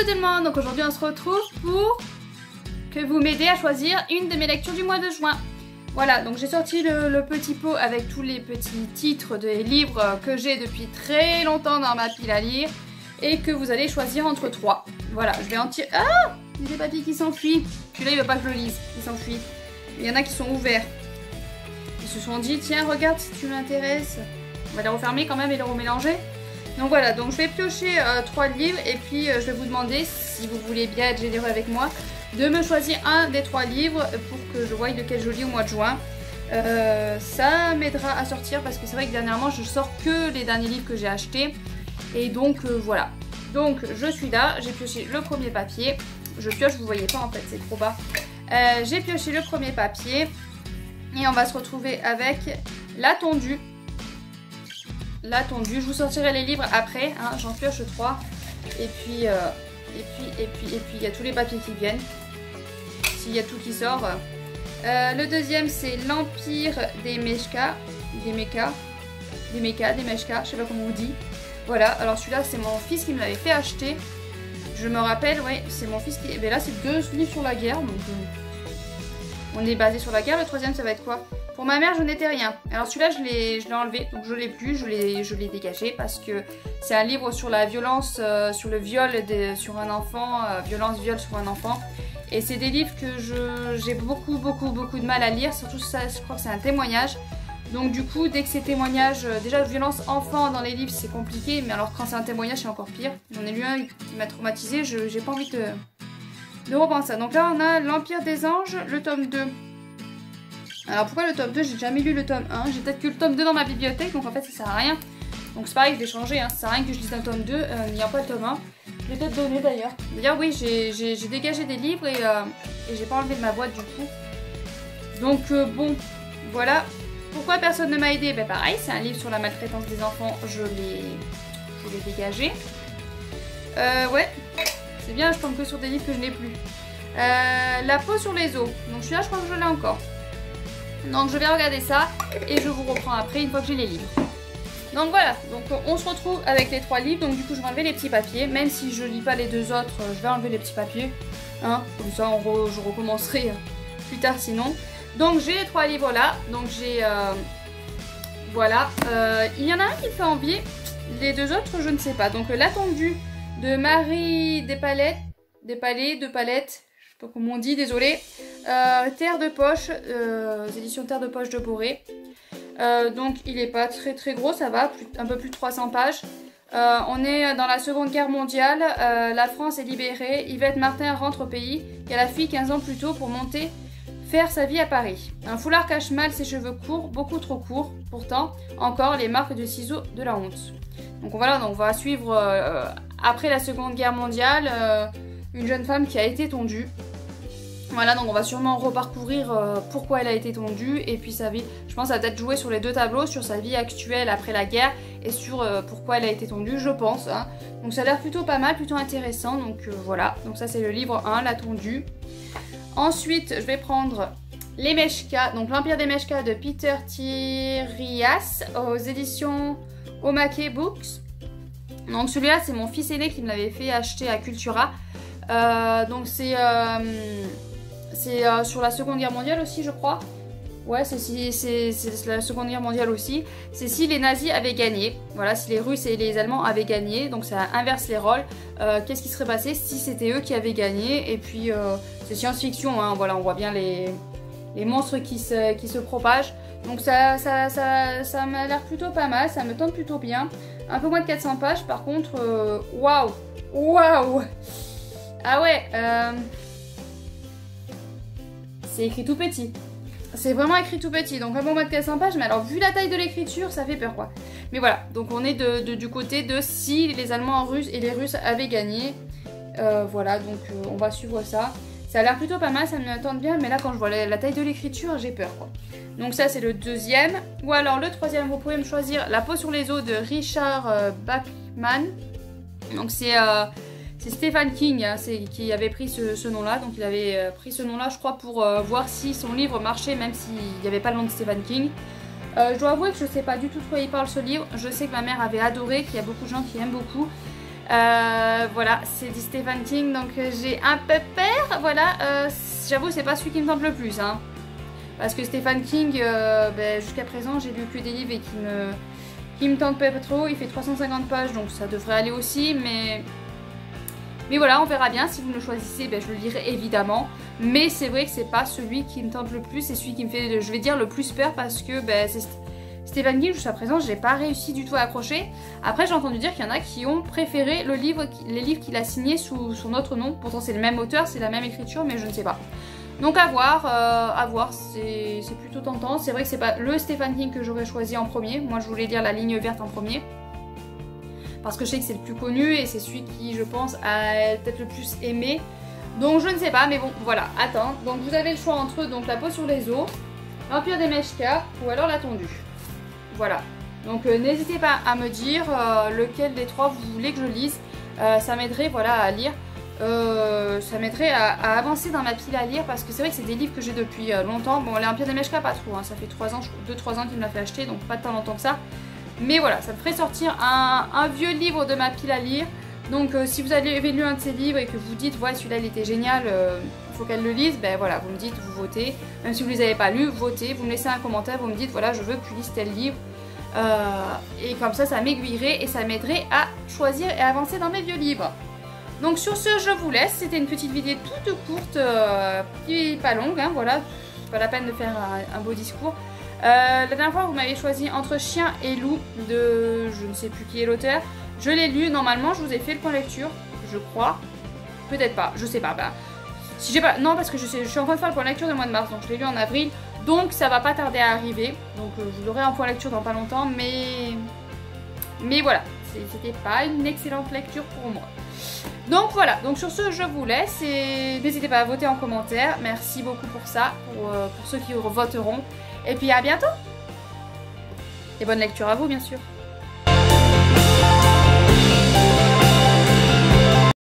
Coucou tout le monde, donc aujourd'hui on se retrouve pour que vous m'aidez à choisir une de mes lectures du mois de juin. Voilà, donc j'ai sorti le petit pot avec tous les petits titres des livres que j'ai depuis très longtemps dans ma pile à lire et que vous allez choisir entre 3. Voilà, je vais en tirer... Ah, il y a des papiers qui s'enfuient. Celui-là il veut pas que je le lise, il s'enfuit. Il y en a qui sont ouverts. Ils se sont dit, tiens regarde si tu m'intéresses. On va les refermer quand même et les remélanger. Donc voilà, donc je vais piocher 3 livres et puis je vais vous demander, si vous voulez bien être généreux avec moi, de me choisir un des 3 livres pour que je voie lequel je lis au mois de juin. Ça m'aidera à sortir parce que c'est vrai que dernièrement je sors que les derniers livres que j'ai achetés. Et donc voilà. Donc je suis là, j'ai pioché le premier papier. Je pioche, vous voyez pas en fait, c'est trop bas. J'ai pioché le premier papier et on va se retrouver avec La Tondue. La Tondue, je vous sortirai les livres après, hein, j'en pioche 3. Et puis il y a tous les papiers qui viennent. S'il y a tout qui sort. Le deuxième c'est l'Empire des Meshka. Des Meshka, je sais pas comment on dit. Voilà, alors celui-là c'est mon fils qui me l'avait fait acheter. Je me rappelle, ouais, c'est mon fils qui... Mais là c'est 2 livres sur la guerre, donc on est basé sur la guerre. Le troisième ça va être quoi? Pour ma mère je n'étais rien. Alors celui-là je l'ai enlevé, donc je l'ai plus, je l'ai dégagé parce que c'est un livre sur la violence, sur le viol sur un enfant, viol sur un enfant. Et c'est des livres que j'ai beaucoup de mal à lire, surtout ça je crois que c'est un témoignage. Donc du coup dès que c'est témoignage, déjà violence enfant dans les livres c'est compliqué, mais alors quand c'est un témoignage c'est encore pire. J'en ai lu un qui m'a traumatisé, j'ai pas envie de reprendre ça. Donc là on a l'Empire des Anges, le tome 2. Alors pourquoi le tome 2? J'ai jamais lu le tome 1, j'ai peut-être que le tome 2 dans ma bibliothèque, donc en fait ça sert à rien. Donc c'est pareil, je vais changer, hein. Ça sert à rien que je lise un tome 2, il n'y a pas le tome 1. Je vais peut-être donner d'ailleurs. D'ailleurs oui, j'ai dégagé des livres et j'ai pas enlevé de ma boîte du coup. Donc bon, voilà. Pourquoi personne ne m'a aidé? Ben pareil, c'est un livre sur la maltraitance des enfants, je l'ai dégagé. Ouais, c'est bien, je tombe que sur des livres que je n'ai plus. La peau sur les os, donc celui-là je crois que je l'ai encore. Donc je vais regarder ça et je vous reprends après une fois que j'ai les livres. Donc voilà, donc on se retrouve avec les 3 livres. Donc du coup je vais enlever les petits papiers. Même si je lis pas les 2 autres, je vais enlever les petits papiers, hein, comme ça je recommencerai plus tard sinon. Donc j'ai les 3 livres là. Donc j'ai voilà, il y en a un qui me fait envie. Les 2 autres je ne sais pas. Donc La Tondue de Marie Despalettes, je sais pas comment on dit, désolé. Terre de poche, éditions Terre de poche de Boré. Donc il est pas très gros, ça va, un peu plus de 300 pages. On est dans la Seconde Guerre mondiale, la France est libérée, Yvette Martin rentre au pays et elle a fui 15 ans plus tôt pour faire sa vie à Paris. Un foulard cache mal ses cheveux courts, beaucoup trop courts, pourtant encore les marques de ciseaux de la honte. Donc voilà, donc on va suivre après la Seconde Guerre mondiale une jeune femme qui a été tondue. Voilà, donc on va sûrement reparcourir pourquoi elle a été tondue et puis sa vie. Je pense que ça va peut-être jouer sur les 2 tableaux, sur sa vie actuelle après la guerre et sur pourquoi elle a été tondue, je pense. Hein. Donc ça a l'air plutôt pas mal, plutôt intéressant. Donc voilà, donc ça c'est le livre 1, La Tondue. Ensuite, je vais prendre Les Meshka, donc l'Empire des Meshka de Peter Thirias aux éditions Omake Books. Donc celui-là, c'est mon fils aîné qui me l'avait fait acheter à Cultura. Donc c'est sur la Seconde Guerre mondiale aussi, je crois. Ouais, c'est la Seconde Guerre mondiale aussi. C'est si les nazis avaient gagné. Voilà, si les Russes et les Allemands avaient gagné. Donc ça inverse les rôles. Qu'est-ce qui serait passé si c'était eux qui avaient gagné? Et puis c'est science-fiction, hein. Voilà, on voit bien les monstres qui se propagent. Donc ça m'a l'air plutôt pas mal. Ça me tente plutôt bien. Un peu moins de 400 pages. Par contre, waouh. Ah ouais, c'est écrit tout petit. C'est vraiment écrit tout petit, donc un peu moins de 400 pages, mais alors vu la taille de l'écriture, ça fait peur quoi. Mais voilà, donc on est du côté de si les Allemands et les Russes avaient gagné. Voilà, donc on va suivre ça. Ça a l'air plutôt pas mal, ça me tente bien, mais là quand je vois la taille de l'écriture, j'ai peur quoi. Donc ça c'est le deuxième. Ou alors le troisième, vous pouvez me choisir La peau sur les os de Richard Bachman. Donc c'est Stephen King hein, qui avait pris ce nom-là. Donc il avait pris ce nom-là, je crois, pour voir si son livre marchait, même s'il n'y avait pas le nom de Stephen King. Je dois avouer que je ne sais pas du tout de quoi il parle ce livre. Je sais que ma mère avait adoré, qu'il y a beaucoup de gens qui aiment beaucoup. Voilà, c'est du Stephen King, donc j'ai un peu peur. Voilà, j'avoue, c'est pas celui qui me tente le plus, hein. Parce que Stephen King, jusqu'à présent, j'ai lu que des livres et qui me tentent pas trop. Il fait 350 pages, donc ça devrait aller aussi, mais voilà, on verra bien. Si vous me le choisissez, je le lirai évidemment. Mais c'est vrai que c'est pas celui qui me tente le plus, c'est celui qui me fait, je vais dire, le plus peur parce que c'est Stephen King, jusqu'à présent, j'ai pas réussi du tout à accrocher. Après, j'ai entendu dire qu'il y en a qui ont préféré les livres qu'il a signés sous son autre nom. Pourtant, c'est le même auteur, c'est la même écriture, mais je ne sais pas. Donc à voir, c'est plutôt tentant. C'est vrai que c'est pas le Stephen King que j'aurais choisi en premier. Moi, je voulais lire La Ligne verte en premier. Parce que je sais que c'est le plus connu et c'est celui qui, je pense, a peut-être le plus aimé. Donc je ne sais pas, mais bon, voilà, attends. Donc vous avez le choix entre donc La peau sur les os, L'Empire des Meshka ou alors La tondue. Voilà. Donc n'hésitez pas à me dire lequel des trois vous voulez que je lise. Ça m'aiderait, voilà, à lire. Ça m'aiderait à avancer dans ma pile à lire parce que c'est vrai que c'est des livres que j'ai depuis longtemps. Bon, l'Empire des Meshka, pas trop, hein. Ça fait 2-3 ans qu'il me l'a fait acheter, donc pas tant longtemps que ça. Mais voilà, ça me ferait sortir un vieux livre de ma pile à lire. Donc si vous avez lu un de ces livres et que vous dites ouais celui-là il était génial, il faut qu'elle le lise, voilà, vous me dites, vous votez. Même si vous ne les avez pas lus, votez, vous me laissez un commentaire, vous me dites voilà je veux que tu lises tel livre. Et comme ça m'aiguillerait et ça m'aiderait à choisir et avancer dans mes vieux livres. Donc sur ce je vous laisse, c'était une petite vidéo toute courte, pas longue, hein, voilà, c'est pas la peine de faire un beau discours. La dernière fois vous m'avez choisi entre Chien et Loup de je ne sais plus qui est l'auteur. Je l'ai lu, normalement je vous ai fait le point lecture, je crois. Peut-être pas, je sais pas. Si j'ai pas. Non parce que je suis en train de faire le point lecture du mois de mars, donc je l'ai lu en avril. Donc ça va pas tarder à arriver. Donc vous aurez un point lecture dans pas longtemps, mais voilà. C'était pas une excellente lecture pour moi. Donc voilà, donc sur ce je vous laisse et n'hésitez pas à voter en commentaire. Merci beaucoup pour ça, pour ceux qui voteront. Et puis à bientôt. Et bonne lecture à vous bien sûr.